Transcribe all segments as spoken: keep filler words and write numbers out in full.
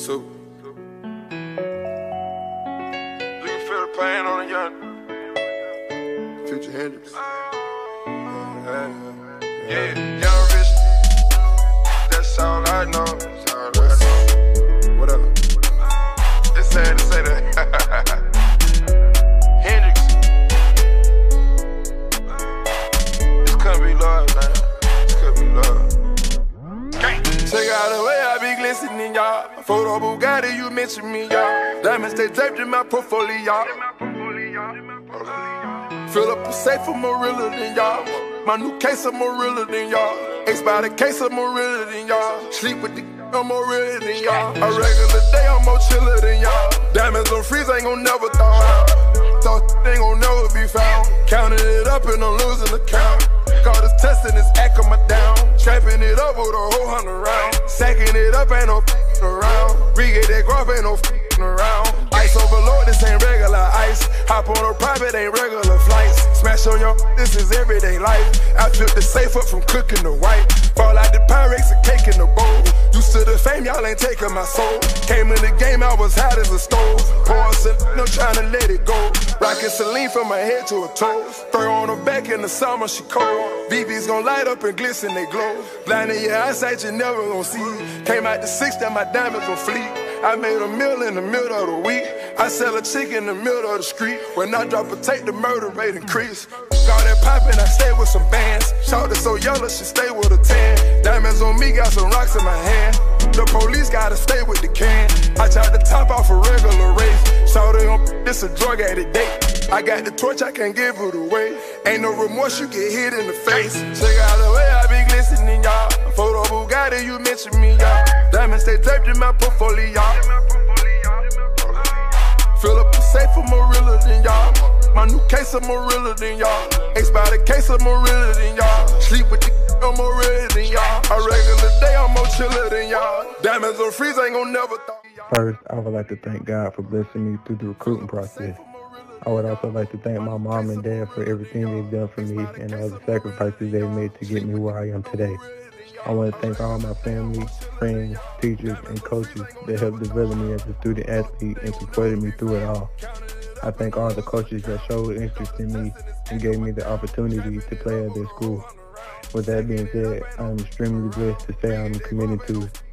So, you can feel the pain on the young Future Hendrix. Yeah, yeah, young rich. That's all I know. That's all I know. What up? It's sad to say that. Hendrix. This couldn't be love, man. This couldn't be love. Check out the way I be glistening, y'all. Photo Bugatti, you mention me, y'all. Diamonds, they draped in my portfolio. Fill up a safe, I'm more realer than y'all. My new case, I'm more realer than y'all. Ace by the case, I'm more realer than y'all. Sleep with the I'm more realer than y'all. A regular day, I'm more chiller than y'all. Diamonds on freeze, ain't gon' never thaw out. Thought ain't gon' never be found. Counting it up and I'm losing the count. Call this testing, this act on my down. Trapping it up with a whole hundred round. Sacking it up, ain't no f***ing around. Re-get that guap, ain't no f***ing around. Ice overload, this ain't regular ice. Hop on a private, ain't regular flights. Smash on your, this is everyday life. I flip the safe up from cooking the white. Fall out the Pyrex, a cake in the bowl. Used to the fame, y'all ain't taking my soul. Came in the game, I was hot as a stove. Pouring some, no trying to let it go. Rockin' Celine from my head to her toes. Fur on her back in the summer, she cold. B B's gon' light up and glisten, they glow. Blinding your eyesight, you never gon' see. Came out the six, that my diamonds gon' fleet. I made a meal in the middle of the week. I sell a chick in the middle of the street. When I drop a tape, the murder rate increase. Got that poppin', I stay with some bands. Shawty so yellow, she stay with a tan. Diamonds on me, got some rocks in my hand. The police gotta stay with the can. I tried to top off a regular race. Shawty on this a drug addict date. I got the torch, I can't give it away. Ain't no remorse, you get hit in the face. Check out the way I be glistening, y'all. Photo Bugatti, you mention me, y'all. Diamonds, they draped in my portfolio. Fill up the safe, I'm more realer than y'all. My new case, I'm more realer than y'all. Ace by the case, I'm more realer than y'all. Sleep with the I'm more realer than y'all. A regular day, I'm more chiller than y'all. Diamonds on freeze, ain't gon' never thought. First, I would like to thank God for blessing me through the recruiting process. I would also like to thank my mom and dad for everything they've done for me and all the sacrifices they've made to get me where I am today. I want to thank all my family, friends, teachers, and coaches that helped develop me as a student athlete and supported me through it all. I thank all the coaches that showed interest in me and gave me the opportunity to play at their school. With that being said, I am extremely blessed to say I'm committed to it.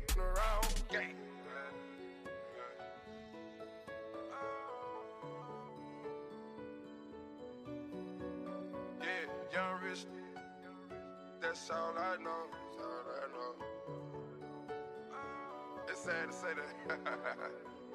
Young rich, that's all I know, that's all I know. It's sad to say that.